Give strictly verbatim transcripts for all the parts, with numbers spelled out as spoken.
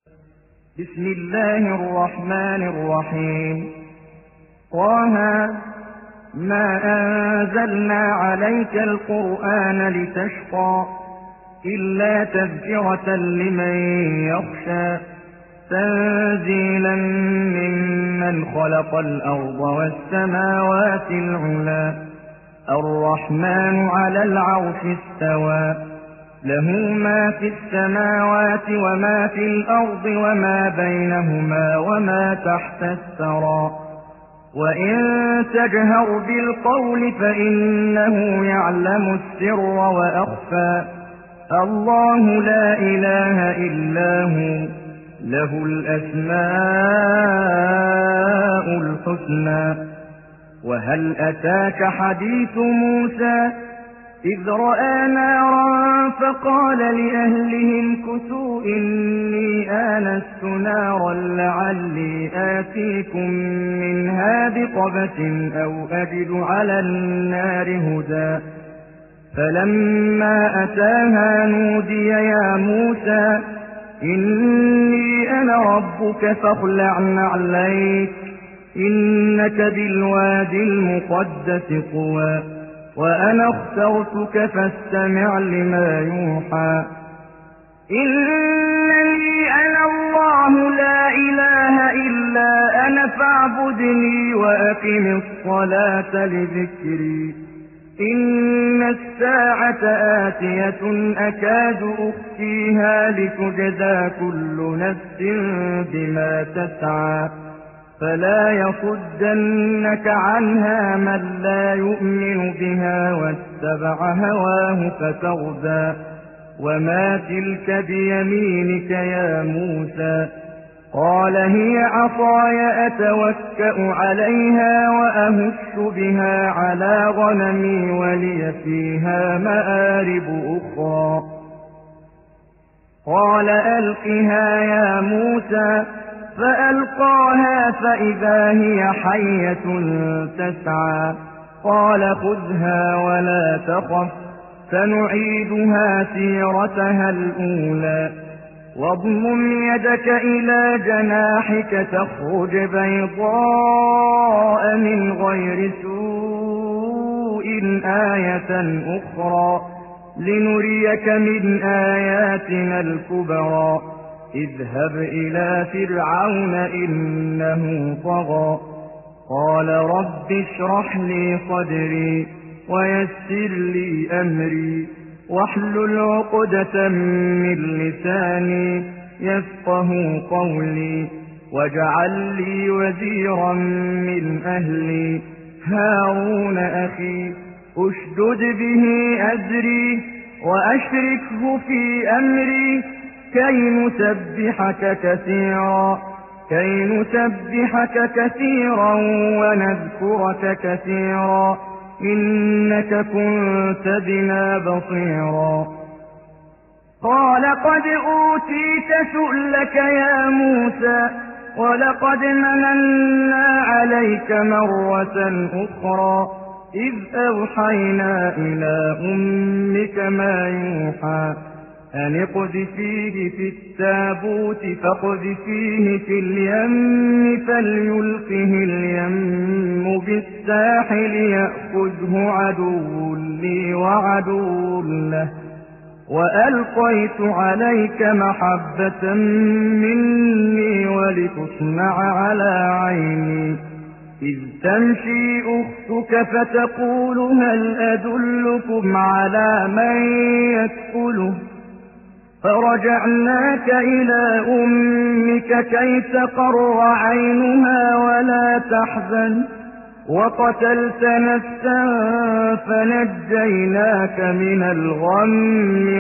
بسم الله الرحمن الرحيم. طه ما أنزلنا عليك القرآن لتشقى إلا تذكرة لمن يخشى تنزيلا ممن خلق الأرض والسماوات العلى الرحمن على العرش استوى له ما في السماوات وما في الأرض وما بينهما وما تحت الثرى وإن تجهر بالقول فإنه يعلم السر وأخفى الله لا إله إلا هو له الأسماء الحسنى. وهل أتاك حديث موسى إذ رأى نارا فقال لأهلهم كثوا إني آنست نارا لعلي آتيكم منها بقبس أو أجد على النار هدى فلما أتاها نودي يا موسى إني أنا ربك فاخلع نعليك إنك بالوادي المقدس طوى وأنا اخترتك فاستمع لما يوحى إنني أنا الله لا إله إلا أنا فاعبدني وأقم الصلاة لذكري إن الساعة آتية أكاد أخفيها لتجزى كل نفس بما تسعى فلا يصدنك عنها من لا يؤمن بها واتبع هواه فتردى وما تلك بيمينك يا موسى قال هي عصاي أتوكأ عليها وأهش بها على غنمي ولي فيها مآرب أخرى قال ألقها يا موسى فألقاها فإذا هي حية تسعى قال خذها ولا تخف سنعيدها سيرتها الأولى واضمم يدك إلى جناحك تخرج بيضاء من غير سوء آية أخرى لنريك من آياتنا الكبرى اذهب إلى فرعون إنه طغى قال رب اشرح لي صدري ويسر لي أمري واحلل عقدة من لساني يفقه قولي واجعل لي وزيرا من أهلي هارون أخي أشدد به أزري وأشركه في أمري كي نسبحك كثيرا كي نسبحك كثيرا ونذكرك كثيرا إنك كنت بنا بصيرا قال قد أوتيت سؤلك يا موسى ولقد مننا عليك مرة أخرى إذ أوحينا إلى أمك ما يوحى أن اقذفيه في التابوت فاقذفيه في اليم فليلقه اليم بالساحل يأخذه عدو لي وعدو له وألقيت عليك محبة مني ولتصنع على عيني إذ تمشي أختك فتقول هل أدلكم على من يكفله فرجعناك إلى أمك كي تقر عينها ولا تحزن وقتلت نفسا فنجيناك من الغم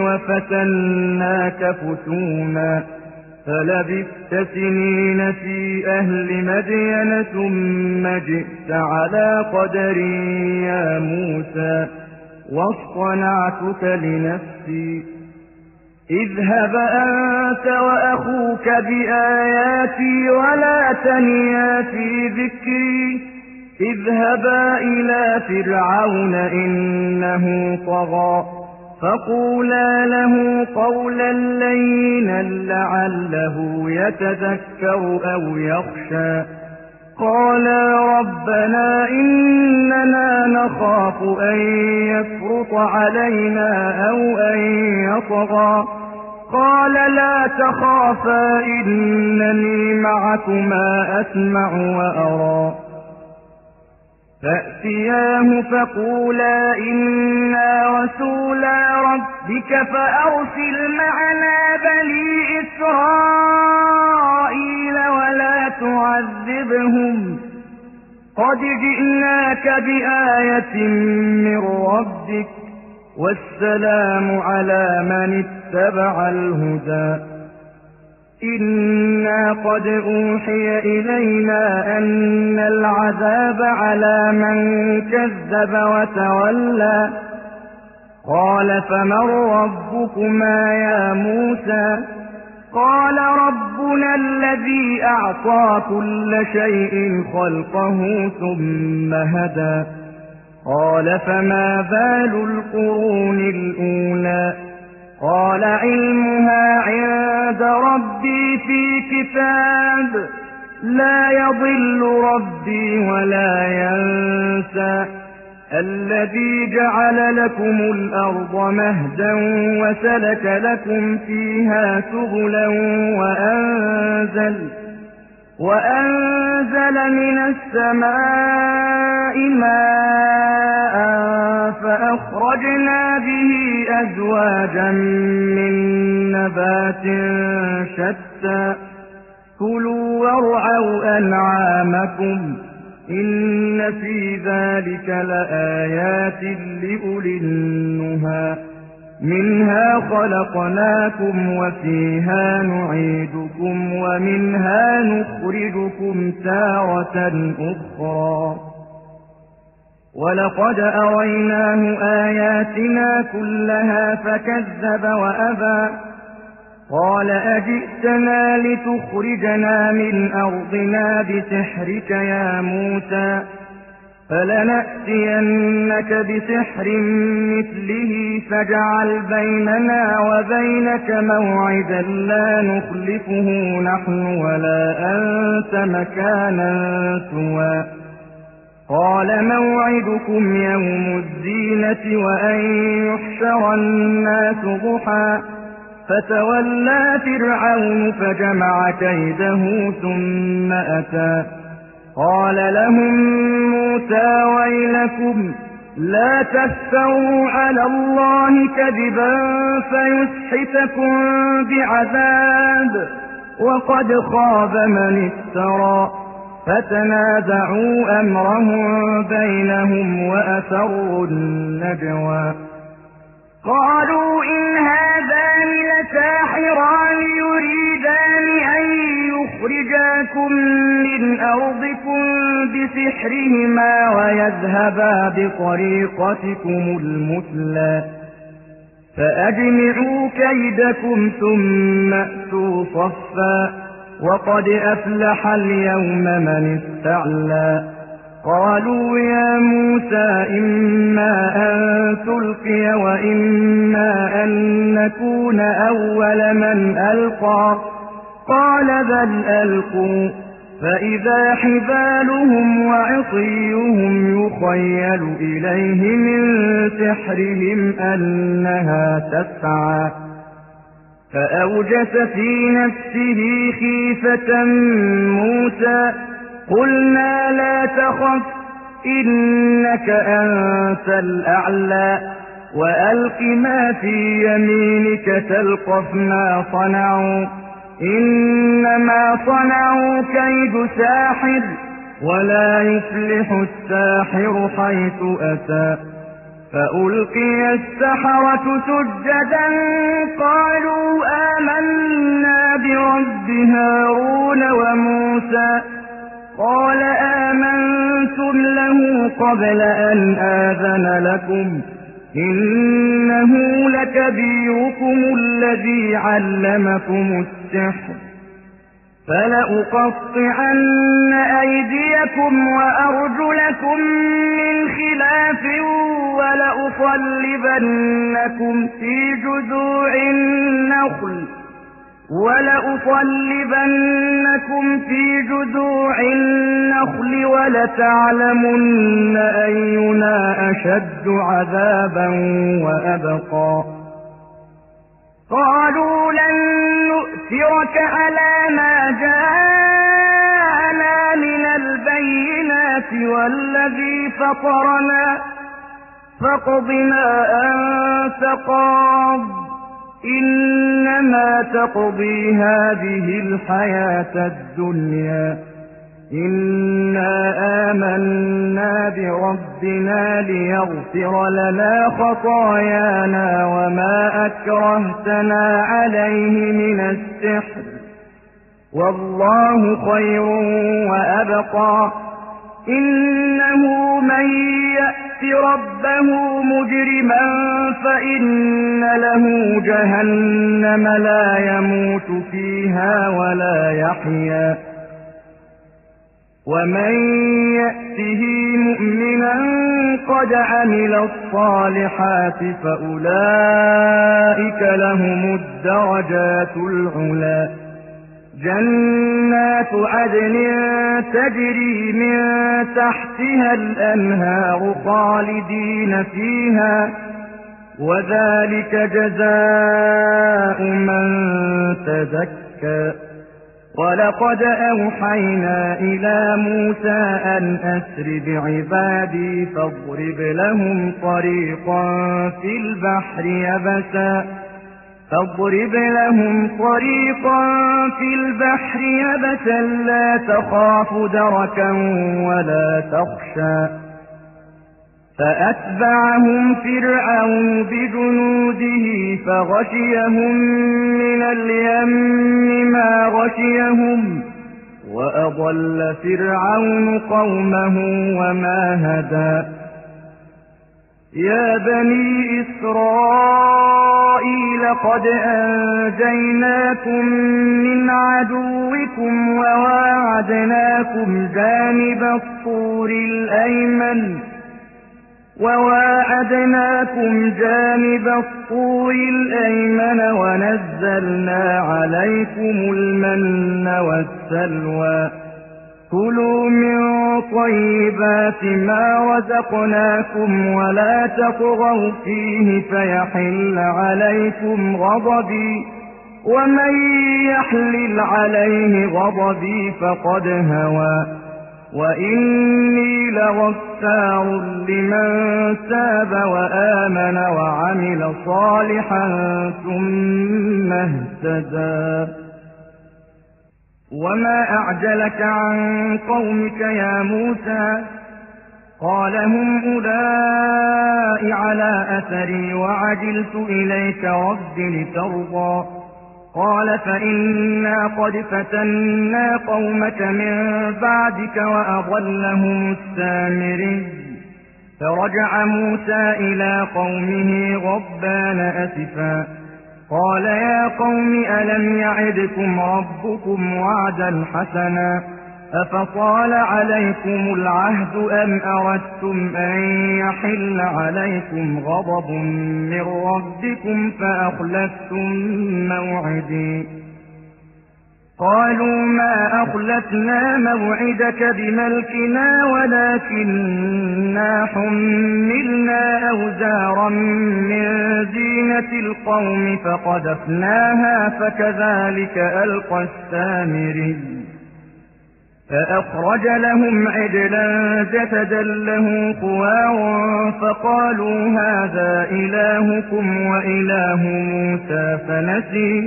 وفتناك فتونا فلبثت سنين في أهل مدين ثم جئت على قدر يا موسى واصطنعتك لنفسي اذهب أنت وأخوك بآياتي ولا تنيا في ذكري اذهبا إلى فرعون إنه طغى فقولا له قولا لينا لعله يتذكر أو يخشى قالا ربنا إننا نخاف أن يفرط علينا أو أن يطغى قال لا تخافا إنني معكما أسمع وأرى فأتياه فقولا إنا رسولا ربك فأرسل معنا بني إسرائيل ولا تعذبهم قد جئناك بآية من ربك والسلام على من اتبع الهدى إنا قد أوحي إلينا أن العذاب على من كذب وتولى قال فمن ربكما يا موسى قال ربنا الذي أعطى كل شيء خلقه ثم هدى قال فما بال القرون الأولى قال علمها عند ربي في كتاب لا يضل ربي ولا ينسى الذي جعل لكم الأرض مهدا وسلك لكم فيها سبلا وأنزل وأنزل من السماء ماء فأخرجنا به أزواجا من نبات شتى كلوا وارعوا أنعامكم إن في ذلك لآيات لأولي النهى منها خلقناكم وفيها نعيدكم ومنها نخرجكم تارة أخرى ولقد أريناه آياتنا كلها فكذب وأبى قال أجئتنا لتخرجنا من أرضنا بسحرك يا موسى فلنأتينك بسحر مثله فاجعل بيننا وبينك موعدا لا نخلفه نحن ولا أنت مكانا سوى قال موعدكم يوم الزينة وأن يحشر الناس ضحى فتولى فرعون فجمع كيده ثم أتى قال لهم موسى ويلكم لا تفتروا على الله كذبا فيسحتكم بعذاب وقد خاب من افترى فتنازعوا أمرهم بينهم وأسروا النجوى قالوا إن هذان لساحران يريدان أن يخرجاكم من أرضكم بسحرهما ويذهبا بطريقتكم المثلى فأجمعوا كيدكم ثم أتوا صفا وقد أفلح اليوم من استعلى قالوا يا موسى إما أن تلقي وإما أن نكون أول من ألقى قال بل ألقوا فإذا حبالهم وعصيهم يخيل إليه من سحرهم أنها تسعى فأوجس في نفسه خيفة موسى قلنا لا تخف إنك أنت الأعلى وألق ما في يمينك تلقف ما صنعوا إنما صنعوا كيد ساحر ولا يفلح الساحر حيث أتى فألقي السحرة سجدا قالوا آمنا برب هارون وموسى قال آمنتم له قبل أن آذن لكم إنه لكبيركم الذي علمكم السحر فلأقطعن أيديكم وأرجلكم من خلاف ولأصلبنكم في جذوع النخل ولأصلبنكم في جذوع النخل ولتعلمن أينا أشد عذابا وأبقى. قالوا لن نؤثرك على ما جاءنا من البينات والذي فطرنا فاقض ما أنت قاض إنما تقضي هذه الحياة الدنيا إنا آمنا بربنا ليغفر لنا خطايانا وما أكرهتنا عليه من السحر والله خير وأبقى. إنه من يأت ربه مجرما فإن له جهنم لا يموت فيها ولا يحيا ومن يأته مؤمنا قد عمل الصالحات فأولئك لهم الدرجات العلى جنات عدن تجري من تحتها الأنهار خالدين فيها وذلك جزاء من تزكى. ولقد أوحينا إلى موسى أن أسر بعبادي فاضرب لهم طريقا في البحر يبسا فاضرب لهم طريقا في البحر يبسا لا تخاف دركا ولا تخشى. فأتبعهم فرعون بجنوده فغشيهم من اليم ما غشيهم وأضل فرعون قومه وما هدى. يا بني إسرائيل قد أنجيناكم من عدوكم وواعدناكم جانب الطور الأيمن وواعدناكم جانب الطور الأيمن ونزلنا عليكم المن والسلوى كلوا من طيبات ما رزقناكم ولا تطغوا فيه فيحل عليكم غضبي ومن يحلل عليه غضبي فقد هوى وإني لغفار لمن تاب وآمن وعمل صالحا ثم اهتدى. وما أعجلك عن قومك يا موسى قال هم أولئك على أثري وعجلت إليك رب لترضى قال فإنا قد فتنا قومك من بعدك وأضلهم السامري. فرجع موسى إلى قومه غضبان أسفا قال يا قوم ألم يعدكم ربكم وعدا حسنا أفطال عليكم العهد أم أردتم أن يحل عليكم غضب من ربكم فأخلفتم موعدي. قالوا ما أخلفنا موعدك بملكنا ولكننا حملنا أوزارا من زينة القوم فقذفناها فكذلك ألقى السامري. فأخرج لهم عجلا جسدا له خوار فقالوا هذا إلهكم وإله موسى فنسي.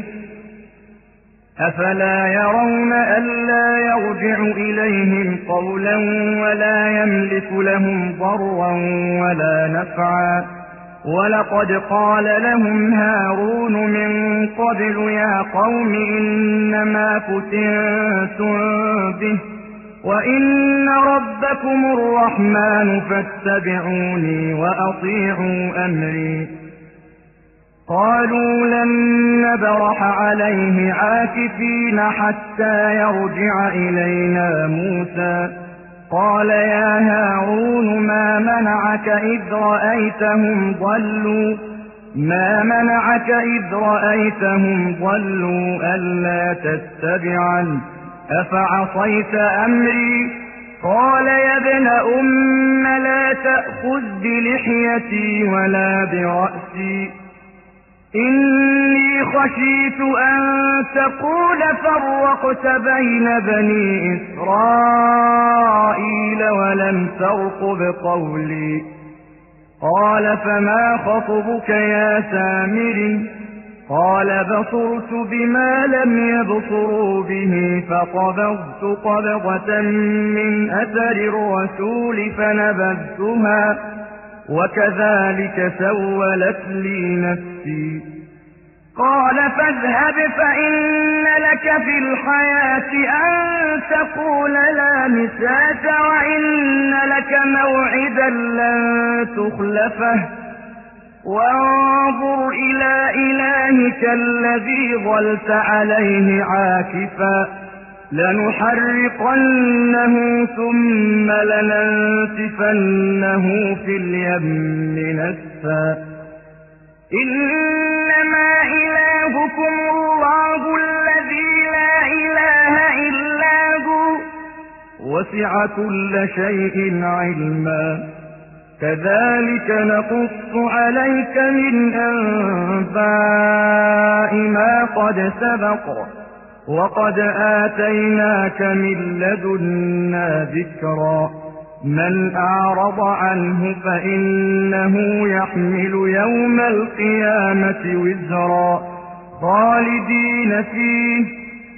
أفلا يرون ألا يرجع إليهم قولا ولا يملك لهم ضرا ولا نفعا. ولقد قال لهم هارون من قبل يا قوم إنما فتنتم به وإن ربكم الرحمن فاتبعوني وأطيعوا أمري. قالوا لن نبرح عليه عاكفين حتى يرجع إلينا موسى قال يا هارون ما منعك إذ رأيتهم ضلوا ما منعك إذ رأيتهم ضلوا ألا تتبعن أفعصيت أمري قال يا ابن أم لا تأخذ بلحيتي ولا برأسي إني خشيت أن تقول فرقت بين بني إسرائيل ولم ترقب قولي قال فما خطبك يا سامري قال بصرت بما لم يبصروا به فقبضت قبضة من أثر الرسول فنبذتها وكذلك سولت لي نفسي قال فاذهب فإن لك في الحياة أن تقول لا مساس وإن لك موعدا لن تخلفه وانظر إلى إلهك الذي ظلت عليه عاكفا لنحرقنه ثم لننسفنه في اليم نسفا إنما إلهكم الله الذي لا إله إلا هو وسع كل شيء علما كذلك نقص عليك من أنباء ما قد سبق وقد آتيناك من لدنا ذكرا من أعرض عنه فإنه يحمل يوم القيامة وزرا خالدين فيه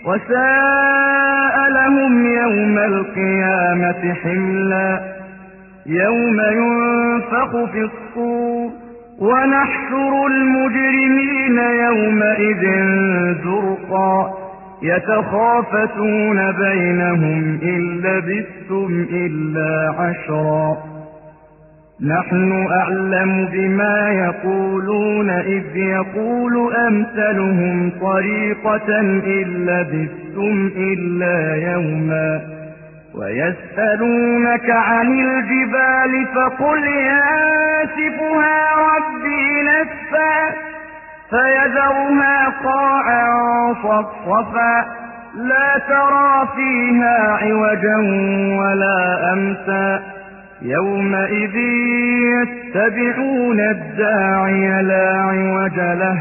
وساء لهم يوم القيامة حملا يوم ينفخ في الصور ونحشر المجرمين يومئذ زرقا يتخافتون بينهم إن لبثتم إلا عشرا نحن أعلم بما يقولون إذ يقول أمثلهم طريقة إن لبثتم إلا يوما ويسألونك عن الجبال فقل ينسفها ربي نسفا فيذرها قاعا صفصفا لا ترى فيها عوجا ولا أمتا يومئذ يتبعون الداعي لا عوج له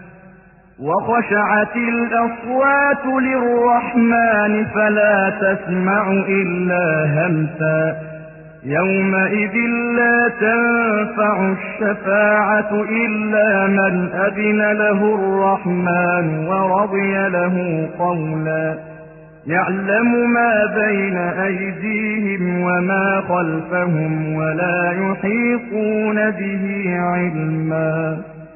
وخشعت الأصوات للرحمن فلا تسمع إلا همسا يومئذ لا تنفع الشفاعة إلا من أذن له الرحمن ورضي له قولا يعلم ما بين أيديهم وما خلفهم ولا يحيطون به علما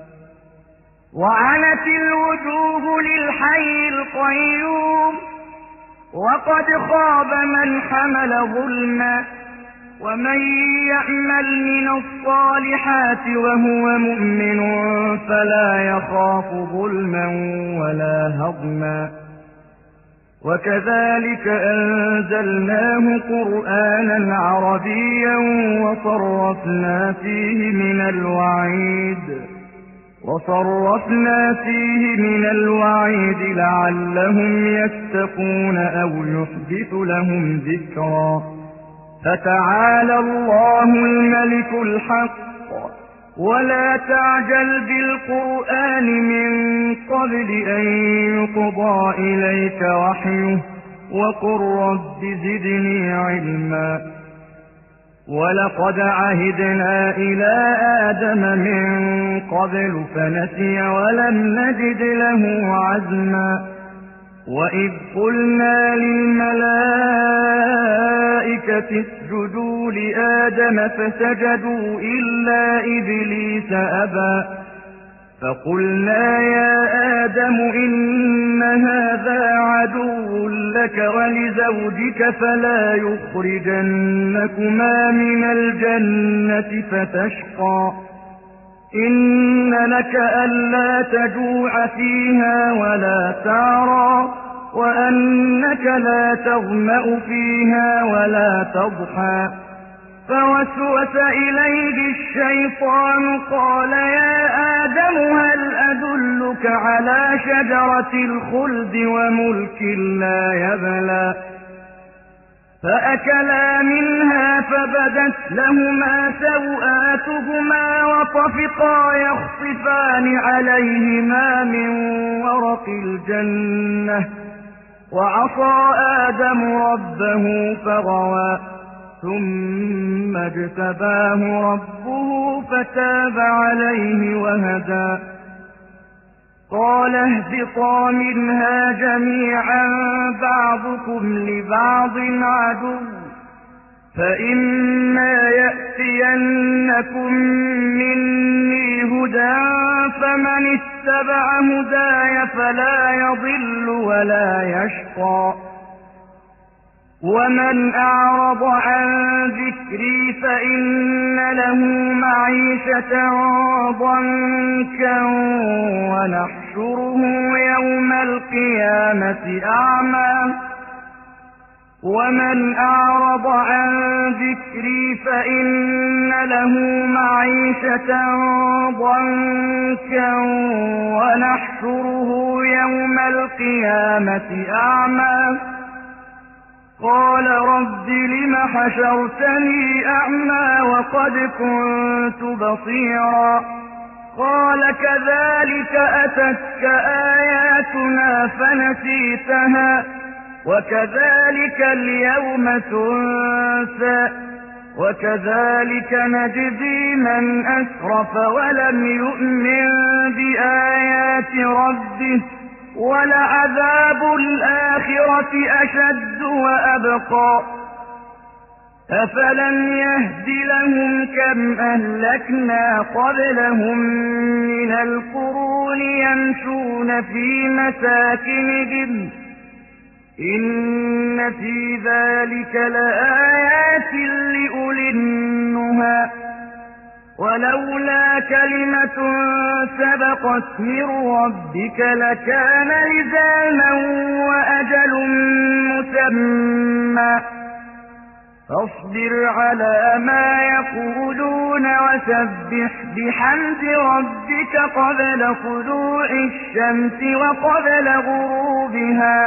وعنت الوجوه للحي القيوم وقد خاب من حمل ظلما ومن يعمل من الصالحات وهو مؤمن فلا يخاف ظلما ولا هضما وكذلك أنزلناه قرآنا عربيا وصرفنا فيه من الوعيد وصرفنا فيه من الوعيد لعلهم يتقون أو يحدث لهم ذكرا فتعالى الله الملك الحق ولا تعجل بالقرآن من قبل أن يقضى إليك وحيه وقل رب زدني علما ولقد عهدنا إلى آدم من قبل فنسي ولم نجد له عزما وإذ قلنا للملائكة اسجدوا لآدم فسجدوا إلا إبليس أبى فقلنا يا آدم إن هذا عدو لك ولزوجك فلا يخرجنكما من الجنة فتشقى إن لك ألا تجوع فيها ولا تعرى وأنك لا تظمأ فيها ولا تضحى فوسوس إليه الشيطان قال يا آدم هل أدلك على شجرة الخلد وملك لا يبلى فأكلا منها فبدت لهما سوآتهما وطفقا يخصفان عليهما من ورق الجنة وعصى آدم ربه فغوى ثم اجتباه ربه فتاب عليه وهدى قال اهبطا منها جميعا بعضكم لبعض عدو فإما يأتينكم مني هدى فمن اتبع هداي فلا يضل ولا يشقى ومن أعرض عن ذكري فإن له معيشة ضنكا ونحشره يوم القيامة أعمى ومن أعرض عن ذكري فإن له معيشة ضنكا ونحشره يوم القيامة أعمى قال رب لم حشرتني أعمى وقد كنت بصيرا قال كذلك أتتك آياتنا فنسيتها وكذلك اليوم تنسى وكذلك نجزي من أسرف ولم يؤمن بآيات ربه ولعذاب الآخرة أشد وأبقى أفلم يهد لهم كم أهلكنا قبلهم من القرون يمشون في مساكنهم إن في ذلك لآيات لأولي النهى ولولا كلمة سبقت من ربك لكان لزاما وأجل مسمى فاصبر على ما يقولون وسبح بحمد ربك قبل طلوع الشمس وقبل غروبها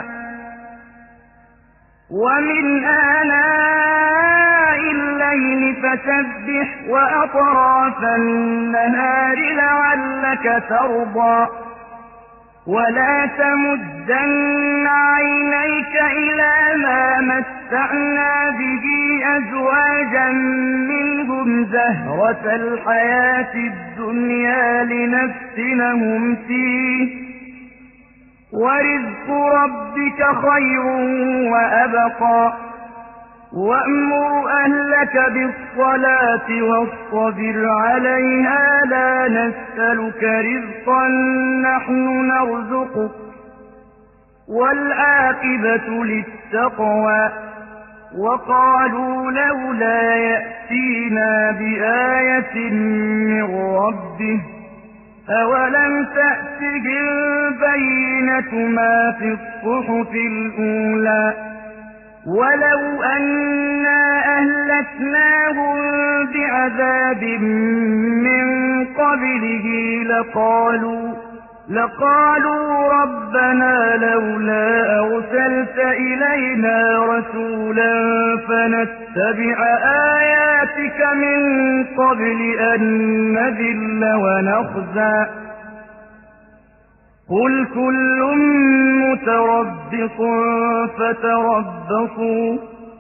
ومن آناء الليل فسبح وأطراف النهار لعلك ترضى ولا تمدن عينيك إلى ما متعنا به أزواجا منهم زهرة الحياة الدنيا لنفتنهم فيه ورزق ربك خير وأبقى وأمر أهلك بالصلاة واصطبر عليها لا نسألك رزقا نحن نرزقك والعاقبة للتقوى وقالوا لولا يأتينا بآية من ربه أولم تأتهم بينة ما في الصحف الأولى ولو أنا أهلكناهم بعذاب من قبله لقالوا لقالوا ربنا لولا أرسلت إلينا رسولا فنتبع آياتك من قبل أن نذل ونخزى قل كل متربص فتربصوا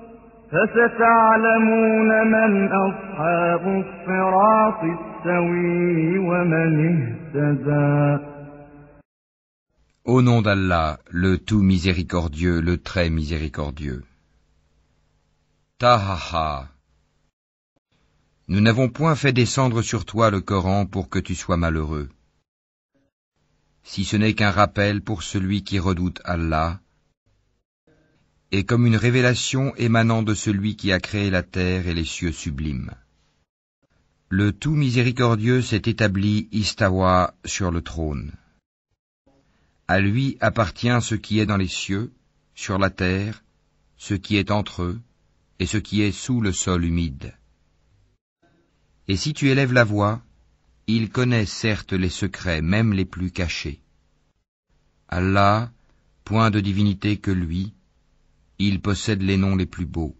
فستعلمون من أصحاب الصراط السوي ومن اهتدى. Au nom d'Allah, le tout miséricordieux, le très miséricordieux. Tahaha. Nous n'avons point fait descendre sur toi le Coran pour que tu sois malheureux, si ce n'est qu'un rappel pour celui qui redoute Allah, et comme une révélation émanant de celui qui a créé la terre et les cieux sublimes. Le tout miséricordieux s'est établi Istawa sur le trône. À lui appartient ce qui est dans les cieux, sur la terre, ce qui est entre eux, et ce qui est sous le sol humide. Et si tu élèves la voix, il connaît certes les secrets, même les plus cachés. Allah, point de divinité que lui, il possède les noms les plus beaux.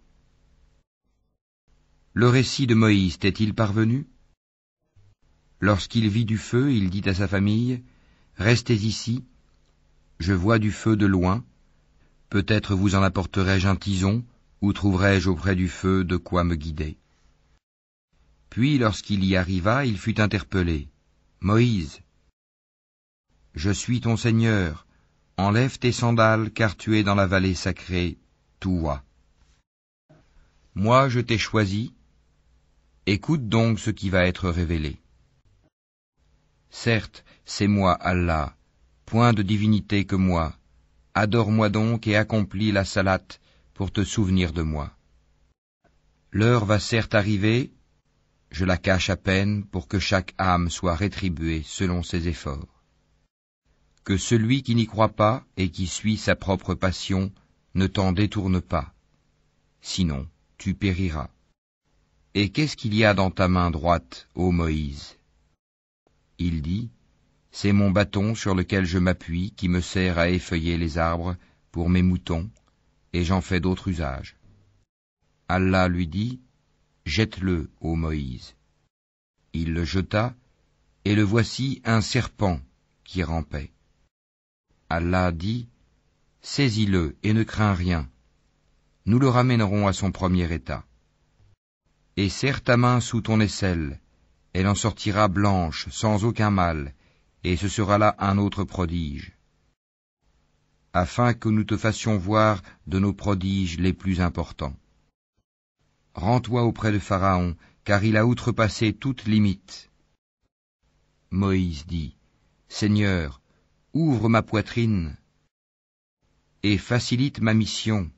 Le récit de Moïse t'est-il parvenu? Lorsqu'il vit du feu, il dit à sa famille, « Restez ici, je vois du feu de loin, peut-être vous en apporterai-je un tison, ou trouverai-je auprès du feu de quoi me guider. » Puis, lorsqu'il y arriva, il fut interpellé. « Moïse, je suis ton Seigneur, enlève tes sandales, car tu es dans la vallée sacrée, Touwa. Moi je t'ai choisi, écoute donc ce qui va être révélé. Certes, c'est moi Allah, point de divinité que moi, adore-moi donc et accomplis la salate pour te souvenir de moi. L'heure va certes arriver, je la cache à peine pour que chaque âme soit rétribuée selon ses efforts. Que celui qui n'y croit pas et qui suit sa propre passion ne t'en détourne pas, sinon tu périras. Et qu'est-ce qu'il y a dans ta main droite, ô Moïse? Il dit, c'est mon bâton sur lequel je m'appuie qui me sert à effeuiller les arbres pour mes moutons, et j'en fais d'autres usages. Allah lui dit, jette-le, ô Moïse. Il le jeta, et le voici un serpent qui rampait. Allah dit, saisis-le et ne crains rien. Nous le ramènerons à son premier état. Et serre ta main sous ton aisselle, elle en sortira blanche, sans aucun mal, et ce sera là un autre prodige, afin que nous te fassions voir de nos prodiges les plus importants. Rends-toi auprès de Pharaon, car il a outrepassé toute limite. Moïse dit, Seigneur, ouvre ma poitrine et facilite ma mission,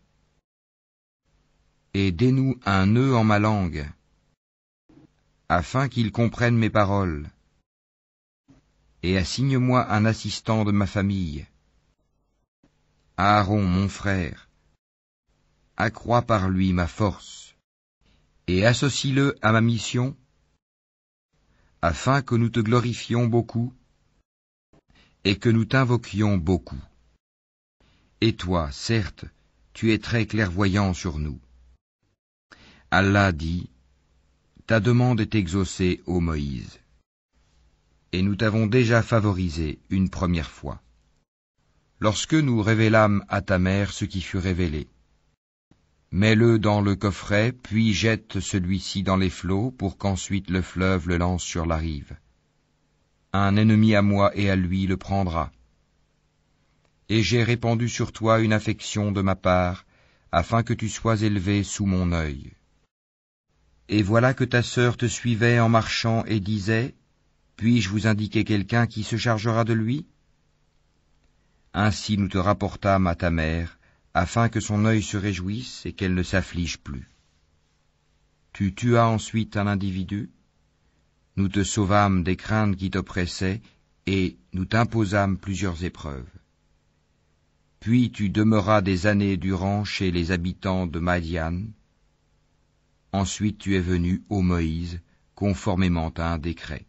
et dénoue un nœud en ma langue, afin qu'il comprenne mes paroles, et assigne-moi un assistant de ma famille. Aaron, mon frère, accrois par lui ma force, et associe-le à ma mission, afin que nous te glorifions beaucoup, et que nous t'invoquions beaucoup. Et toi, certes, tu es très clairvoyant sur nous. Allah dit, ta demande est exaucée, ô Moïse, et nous t'avons déjà favorisé une première fois, lorsque nous révélâmes à ta mère ce qui fut révélé. Mets-le dans le coffret, puis jette celui-ci dans les flots pour qu'ensuite le fleuve le lance sur la rive. Un ennemi à moi et à lui le prendra. Et j'ai répandu sur toi une affection de ma part, afin que tu sois élevé sous mon œil. Et voilà que ta sœur te suivait en marchant et disait, puis-je vous indiquer quelqu'un qui se chargera de lui? Ainsi nous te rapportâmes à ta mère, afin que son œil se réjouisse et qu'elle ne s'afflige plus. Tu tuas ensuite un individu, nous te sauvâmes des craintes qui t'oppressaient, et nous t'imposâmes plusieurs épreuves. Puis tu demeuras des années durant chez les habitants de Madian. Ensuite tu es venu, ô Moïse, conformément à un décret.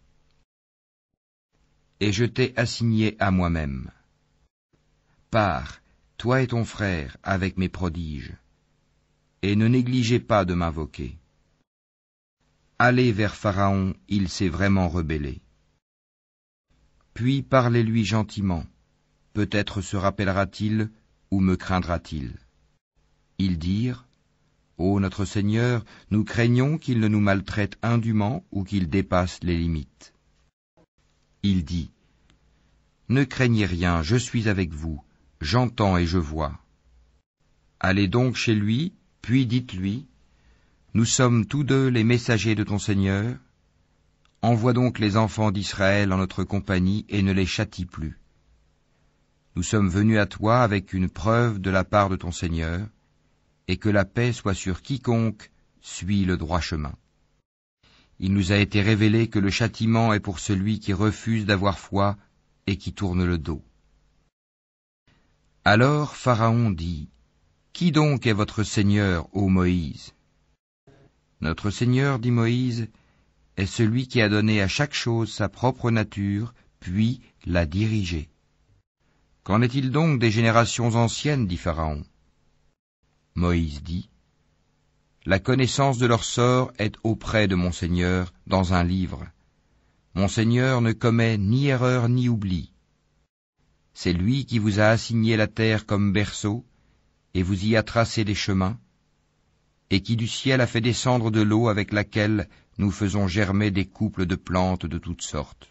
Et je t'ai assigné à moi-même. Pars, toi et ton frère, avec mes prodiges, et ne négligez pas de m'invoquer. Allez vers Pharaon, il s'est vraiment rebellé. Puis parlez-lui gentiment, peut-être se rappellera-t-il ou me craindra-t-il. Ils dirent, ô notre Seigneur, nous craignons qu'il ne nous maltraite indûment ou qu'il dépasse les limites. Il dit, ne craignez rien, je suis avec vous, j'entends et je vois. Allez donc chez lui, puis dites-lui, nous sommes tous deux les messagers de ton Seigneur, envoie donc les enfants d'Israël en notre compagnie et ne les châtie plus. Nous sommes venus à toi avec une preuve de la part de ton Seigneur, et que la paix soit sur quiconque suit le droit chemin. il nous a été révélé que le châtiment est pour celui qui refuse d'avoir foi et qui tourne le dos. Alors Pharaon dit, « Qui donc est votre Seigneur, ô Moïse ?» Notre Seigneur, dit Moïse, est celui qui a donné à chaque chose sa propre nature, puis l'a dirigée. Qu'en est-il donc des générations anciennes, dit Pharaon. Moïse dit, La connaissance de leur sort est auprès de mon Seigneur dans un livre. Mon Seigneur ne commet ni erreur ni oubli. C'est lui qui vous a assigné la terre comme berceau, et vous y a tracé des chemins, et qui du ciel a fait descendre de l'eau avec laquelle nous faisons germer des couples de plantes de toutes sortes.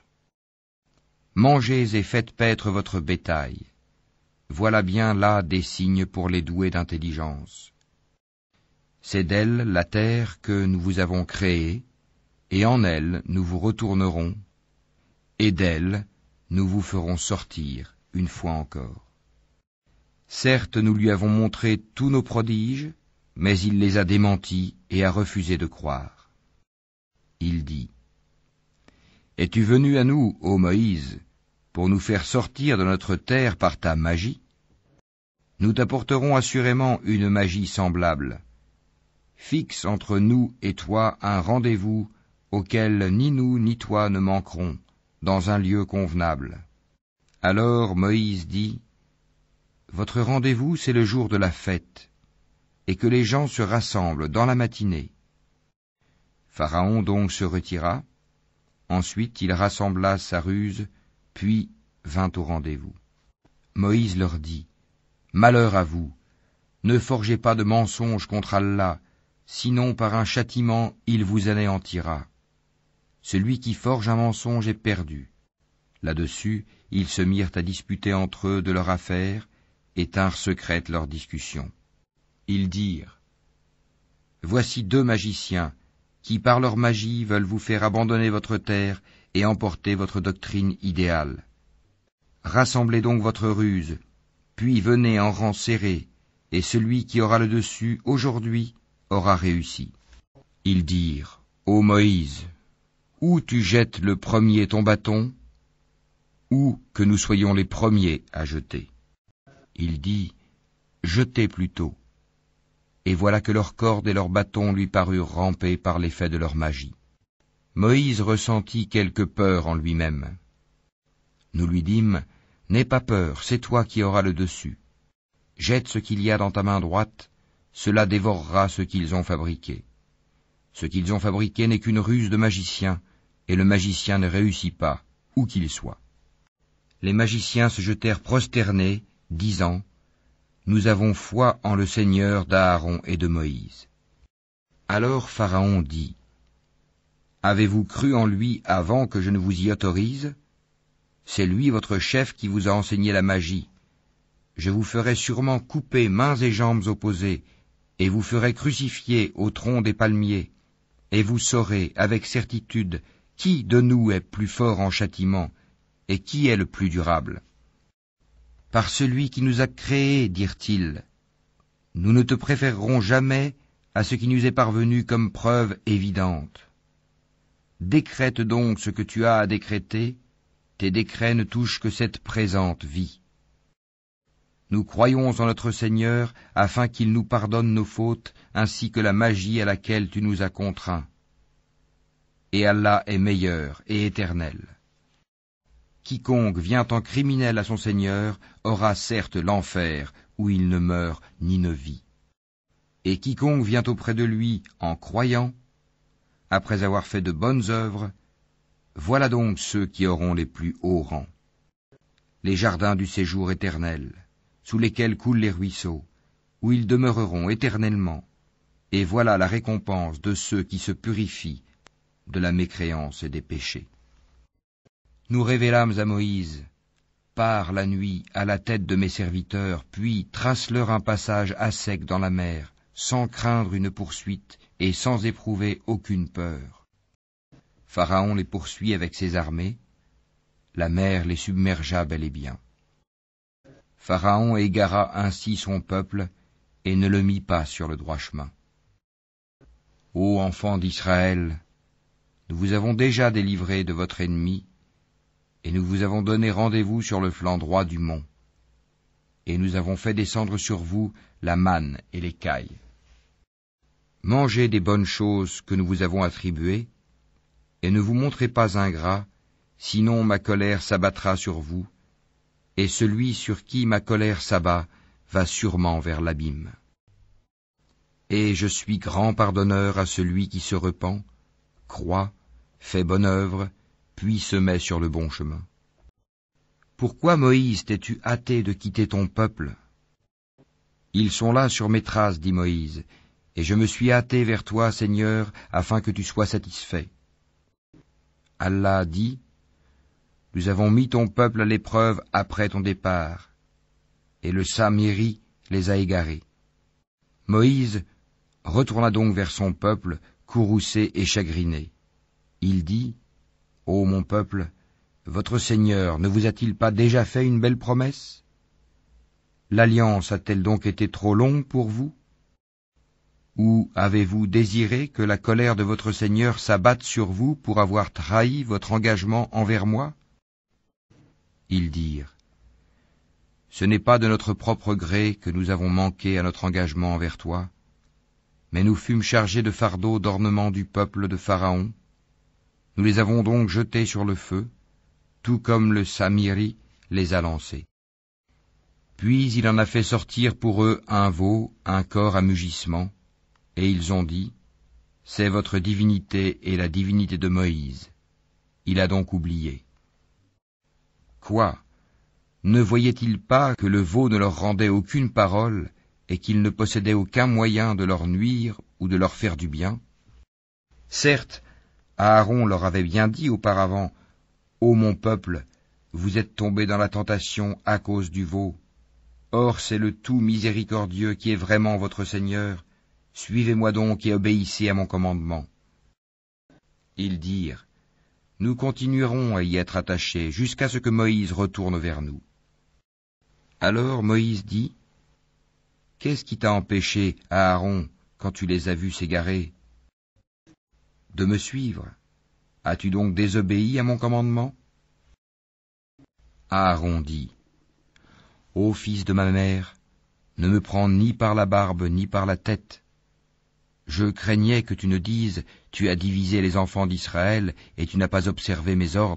Mangez et faites paître votre bétail. Voilà bien là des signes pour les doués d'intelligence. C'est d'elle, la terre, que nous vous avons créée, et en elle nous vous retournerons, et d'elle nous vous ferons sortir une fois encore. Certes, nous lui avons montré tous nos prodiges, mais il les a démentis et a refusé de croire. Il dit, « Es-tu venu à nous, ô Moïse, pour nous faire sortir de notre terre par ta magie? Nous t'apporterons assurément une magie semblable. Fixe entre nous et toi un rendez-vous auquel ni nous ni toi ne manquerons, dans un lieu convenable. » Alors Moïse dit, « Votre rendez-vous, c'est le jour de la fête, et que les gens se rassemblent dans la matinée. » Pharaon donc se retira, ensuite il rassembla sa ruse, puis vint au rendez-vous. Moïse leur dit, « Malheur à vous, ne forgez pas de mensonges contre Allah, sinon par un châtiment il vous anéantira. Celui qui forge un mensonge est perdu. » Là-dessus, ils se mirent à disputer entre eux de leur affaire, et tinrent secrète leur discussion. Ils dirent, « Voici deux magiciens, qui par leur magie veulent vous faire abandonner votre terre et emporter votre doctrine idéale. Rassemblez donc votre ruse, puis venez en rang serré, et celui qui aura le dessus aujourd'hui aura réussi. » Ils dirent, « Ô Moïse, ou tu jettes le premier ton bâton, ou que nous soyons les premiers à jeter. » Il dit, « Jetez plutôt. » Et voilà que leurs cordes et leurs bâtons lui parurent ramper par l'effet de leur magie. Moïse ressentit quelque peur en lui-même. Nous lui dîmes, « N'aie pas peur, c'est toi qui auras le dessus. Jette ce qu'il y a dans ta main droite, cela dévorera ce qu'ils ont fabriqué. Ce qu'ils ont fabriqué n'est qu'une ruse de magicien, et le magicien ne réussit pas, où qu'il soit. » Les magiciens se jetèrent prosternés, disant, « Nous avons foi en le Seigneur d'Aaron et de Moïse. » Alors Pharaon dit, « Avez-vous cru en lui avant que je ne vous y autorise? C'est lui votre chef qui vous a enseigné la magie. Je vous ferai sûrement couper mains et jambes opposées, et vous ferai crucifier au tronc des palmiers, et vous saurez avec certitude qui de nous est plus fort en châtiment, et qui est le plus durable. Par celui qui nous a créés, dirent-ils, nous ne te préférerons jamais à ce qui nous est parvenu comme preuve évidente. Décrète donc ce que tu as à décréter, tes décrets ne touchent que cette présente vie. Nous croyons en notre Seigneur afin qu'il nous pardonne nos fautes ainsi que la magie à laquelle tu nous as contraints. Et Allah est meilleur et éternel. Quiconque vient en criminel à son Seigneur aura certes l'enfer où il ne meurt ni ne vit. Et quiconque vient auprès de lui en croyant, après avoir fait de bonnes œuvres, voilà donc ceux qui auront les plus hauts rangs. Les jardins du séjour éternel, sous lesquels coulent les ruisseaux, où ils demeureront éternellement, et voilà la récompense de ceux qui se purifient de la mécréance et des péchés. Nous révélâmes à Moïse, pars la nuit à la tête de mes serviteurs, puis trace-leur un passage à sec dans la mer, sans craindre une poursuite et sans éprouver aucune peur. Pharaon les poursuit avec ses armées, la mer les submergea bel et bien. Pharaon égara ainsi son peuple et ne le mit pas sur le droit chemin. Ô enfants d'Israël, nous vous avons déjà délivré de votre ennemi, et nous vous avons donné rendez-vous sur le flanc droit du mont, et nous avons fait descendre sur vous la manne et l'écaille. Mangez des bonnes choses que nous vous avons attribuées, et ne vous montrez pas ingrats, sinon ma colère s'abattra sur vous, et celui sur qui ma colère s'abat va sûrement vers l'abîme. Et je suis grand pardonneur à celui qui se repent, croit, fait bonne œuvre, puis se met sur le bon chemin. Pourquoi, Moïse, t'es-tu hâté de quitter ton peuple? Ils sont là sur mes traces, dit Moïse, et je me suis hâté vers toi, Seigneur, afin que tu sois satisfait. Allah dit, nous avons mis ton peuple à l'épreuve après ton départ, et le Samiri les a égarés. Moïse retourna donc vers son peuple, courroucé et chagriné. Il dit, ô mon peuple, votre Seigneur ne vous a-t-il pas déjà fait une belle promesse? L'alliance a-t-elle donc été trop longue pour vous? Ou avez-vous désiré que la colère de votre Seigneur s'abatte sur vous pour avoir trahi votre engagement envers moi? Ils dirent, ce n'est pas de notre propre gré que nous avons manqué à notre engagement envers toi, mais nous fûmes chargés de fardeaux d'ornement du peuple de Pharaon. Nous les avons donc jetés sur le feu, tout comme le Samiri les a lancés. Puis il en a fait sortir pour eux un veau, un corps à mugissement, et ils ont dit, c'est votre divinité et la divinité de Moïse. Il a donc oublié. Quoi? Ne voyaient-ils pas que le veau ne leur rendait aucune parole et qu'il ne possédait aucun moyen de leur nuire ou de leur faire du bien? Certes, Aaron leur avait bien dit auparavant, « Ô mon peuple, vous êtes tombés dans la tentation à cause du veau. Or c'est le tout miséricordieux qui est vraiment votre Seigneur. Suivez-moi donc et obéissez à mon commandement. » Ils dirent, « Nous continuerons à y être attachés jusqu'à ce que Moïse retourne vers nous. » Alors Moïse dit, « Qu'est-ce qui t'a empêché, Aaron, quand tu les as vus s'égarer? De me suivre. As-tu donc désobéi à mon commandement? » Aaron dit, « Ô fils de ma mère, ne me prends ni par la barbe ni par la tête. Je craignais que tu ne dises, tu as divisé les enfants d'Israël et tu n'as pas observé mes ordres. »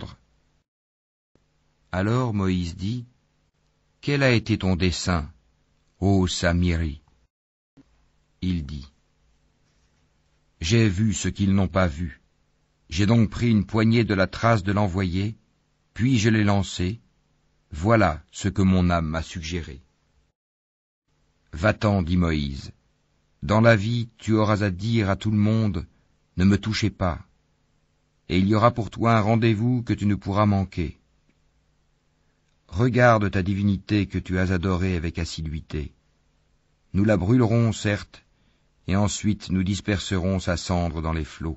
Alors Moïse dit, « Quel a été ton dessein, ô Samiri? » Il dit, « J'ai vu ce qu'ils n'ont pas vu. J'ai donc pris une poignée de la trace de l'envoyé, puis je l'ai lancé. Voilà ce que mon âme m'a suggéré. » Va-t'en, dit Moïse. Dans la vie, tu auras à dire à tout le monde, ne me touchez pas. Et il y aura pour toi un rendez-vous que tu ne pourras manquer. Regarde ta divinité que tu as adorée avec assiduité. Nous la brûlerons, certes, et ensuite nous disperserons sa cendre dans les flots.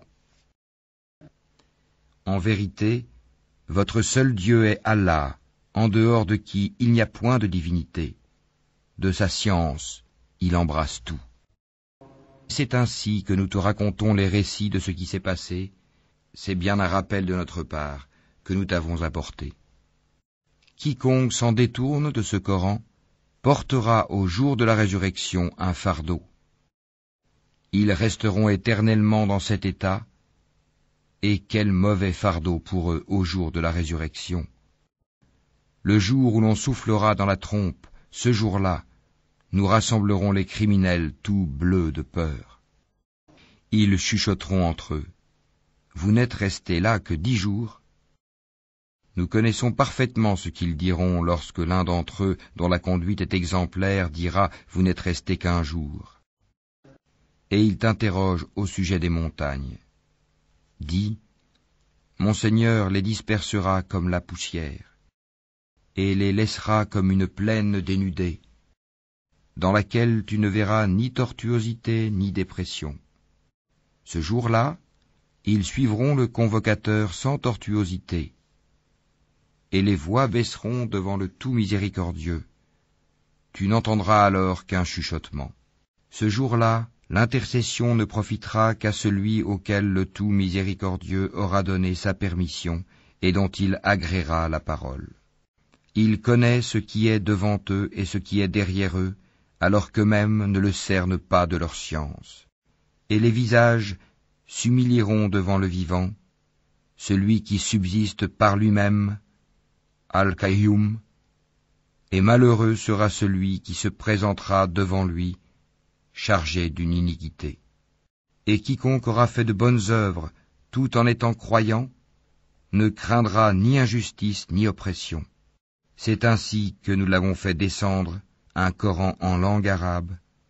En vérité, votre seul Dieu est Allah, en dehors de qui il n'y a point de divinité. De sa science, il embrasse tout. C'est ainsi que nous te racontons les récits de ce qui s'est passé. C'est bien un rappel de notre part que nous t'avons apporté. Quiconque s'en détourne de ce Coran portera au jour de la résurrection un fardeau. Ils resteront éternellement dans cet état, et quel mauvais fardeau pour eux au jour de la résurrection. Le jour où l'on soufflera dans la trompe, ce jour-là, nous rassemblerons les criminels tout bleus de peur. Ils chuchoteront entre eux. Vous n'êtes restés là que dix jours. Nous connaissons parfaitement ce qu'ils diront lorsque l'un d'entre eux, dont la conduite est exemplaire, dira « Vous n'êtes restés qu'un jour ». Et ils t'interrogent au sujet des montagnes. Dis, mon Seigneur les dispersera comme la poussière, et les laissera comme une plaine dénudée, dans laquelle tu ne verras ni tortuosité ni dépression. Ce jour-là, ils suivront le convocateur sans tortuosité, et les voix baisseront devant le tout miséricordieux. Tu n'entendras alors qu'un chuchotement. Ce jour-là, l'intercession ne profitera qu'à celui auquel le tout miséricordieux aura donné sa permission et dont il agréera la parole. Il connaît ce qui est devant eux et ce qui est derrière eux, alors qu'eux-mêmes ne le cernent pas de leur science. Et les visages s'humilieront devant le vivant, celui qui subsiste par lui-même, Al-Qayyum, et malheureux sera celui qui se présentera devant lui, chargé d'une iniquité. Et quiconque aura fait de bonnes œuvres, tout en étant croyant, ne craindra ni injustice ni oppression. C'est ainsi que nous l'avons fait descendre, un Coran en langue arabe,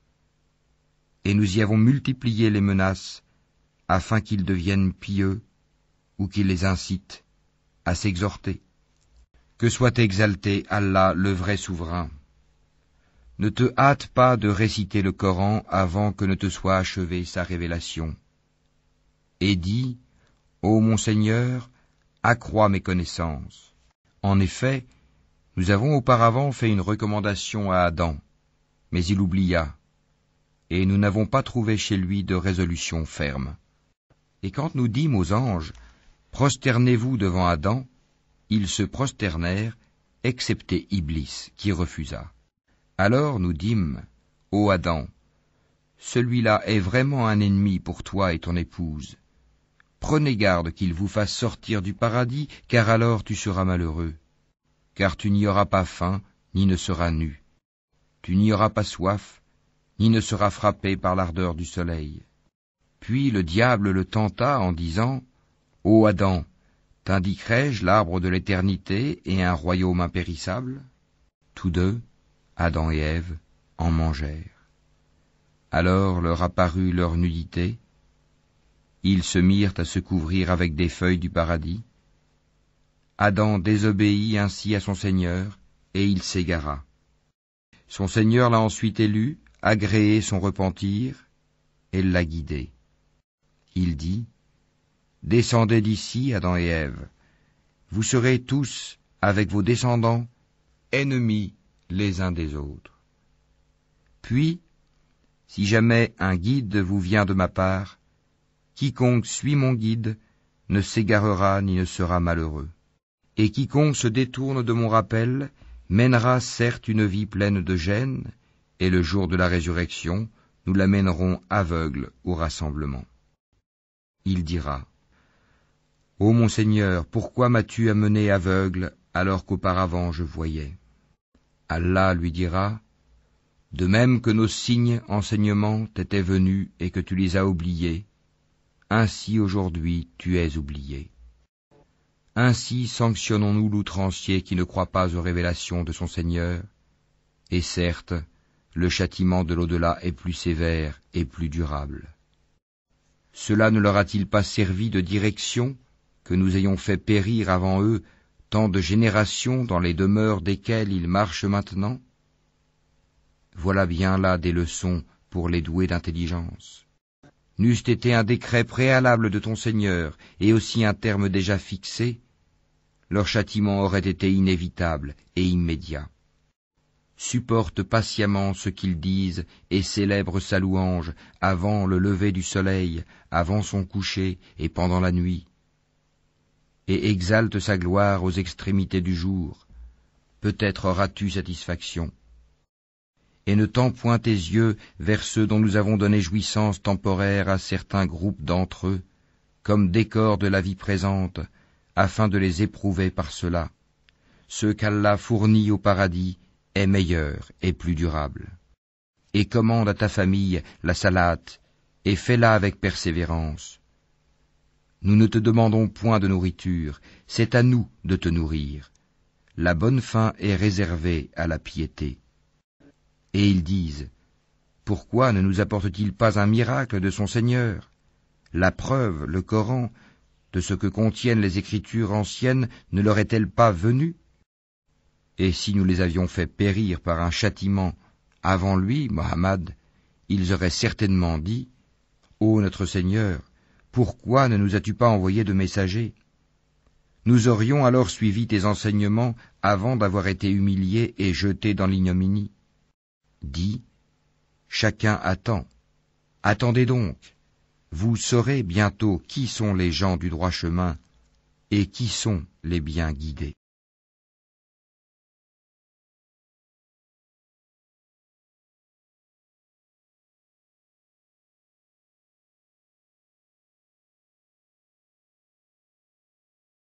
et nous y avons multiplié les menaces, afin qu'ils deviennent pieux, ou qu'ils les incitent à s'exhorter. Que soit exalté Allah, le vrai souverain. Ne te hâte pas de réciter le Coran avant que ne te soit achevée sa révélation. Et dis, ô mon Seigneur, accrois mes connaissances. En effet, nous avons auparavant fait une recommandation à Adam, mais il oublia, et nous n'avons pas trouvé chez lui de résolution ferme. Et quand nous dîmes aux anges, prosternez-vous devant Adam, ils se prosternèrent, excepté Iblis, qui refusa. Alors nous dîmes, ô Adam, celui-là est vraiment un ennemi pour toi et ton épouse. Prenez garde qu'il vous fasse sortir du paradis, car alors tu seras malheureux. Car tu n'y auras pas faim, ni ne seras nu. Tu n'y auras pas soif, ni ne seras frappé par l'ardeur du soleil. Puis le diable le tenta en disant, ô Adam, t'indiquerai-je l'arbre de l'éternité et un royaume impérissable? Tous deux, Adam et Ève, en mangèrent. Alors leur apparut leur nudité. Ils se mirent à se couvrir avec des feuilles du paradis. Adam désobéit ainsi à son Seigneur, et il s'égara. Son Seigneur l'a ensuite élu, agréé son repentir, et l'a guidé. Il dit, « Descendez d'ici, Adam et Ève. Vous serez tous, avec vos descendants, ennemis les uns des autres. Puis, si jamais un guide vous vient de ma part, quiconque suit mon guide ne s'égarera ni ne sera malheureux. Et quiconque se détourne de mon rappel mènera certes une vie pleine de gêne, et le jour de la résurrection, nous l'amènerons aveugle au rassemblement. Il dira, « Ô mon Seigneur, pourquoi m'as-tu amené aveugle alors qu'auparavant je voyais ?» Allah lui dira, « De même que nos signes enseignements t'étaient venus et que tu les as oubliés, ainsi aujourd'hui tu es oublié. » Ainsi sanctionnons-nous l'outrancier qui ne croit pas aux révélations de son Seigneur, et certes, le châtiment de l'au-delà est plus sévère et plus durable. Cela ne leur a-t-il pas servi de direction que nous ayons fait périr avant eux tant de générations dans les demeures desquelles ils marchent maintenant? Voilà bien là des leçons pour les doués d'intelligence. N'eût été un décret préalable de ton Seigneur et aussi un terme déjà fixé, leur châtiment aurait été inévitable et immédiat. Supporte patiemment ce qu'ils disent et célèbre sa louange avant le lever du soleil, avant son coucher et pendant la nuit. Et exalte sa gloire aux extrémités du jour. Peut-être auras-tu satisfaction. Et ne tends point tes yeux vers ceux dont nous avons donné jouissance temporaire à certains groupes d'entre eux, comme décor de la vie présente, afin de les éprouver par cela. Ce qu'Allah fournit au paradis est meilleur et plus durable. Et commande à ta famille la salate, et fais-la avec persévérance. Nous ne te demandons point de nourriture, c'est à nous de te nourrir. La bonne faim est réservée à la piété. Et ils disent, pourquoi ne nous apporte-t-il pas un miracle de son Seigneur? La preuve, le Coran, de ce que contiennent les écritures anciennes ne leur est-elle pas venue? Et si nous les avions fait périr par un châtiment avant lui, Mohammed, ils auraient certainement dit, ô notre Seigneur, pourquoi ne nous as-tu pas envoyé de messagers? Nous aurions alors suivi tes enseignements avant d'avoir été humiliés et jetés dans l'ignominie. Dis, chacun attend. Attendez donc, vous saurez bientôt qui sont les gens du droit chemin et qui sont les bien guidés.